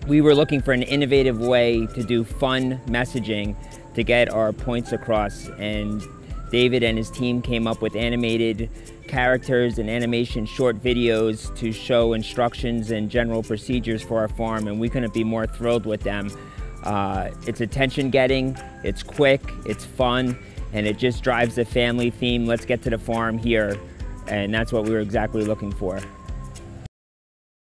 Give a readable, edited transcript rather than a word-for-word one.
We were looking for an innovative way to do fun messaging to get our points across, and David and his team came up with animated characters and animation short videos to show instructions and general procedures for our farm, and we couldn't be more thrilled with them. It's attention-getting, it's quick, it's fun, and it just drives the family theme, let's get to the farm here, and that's what we were exactly looking for.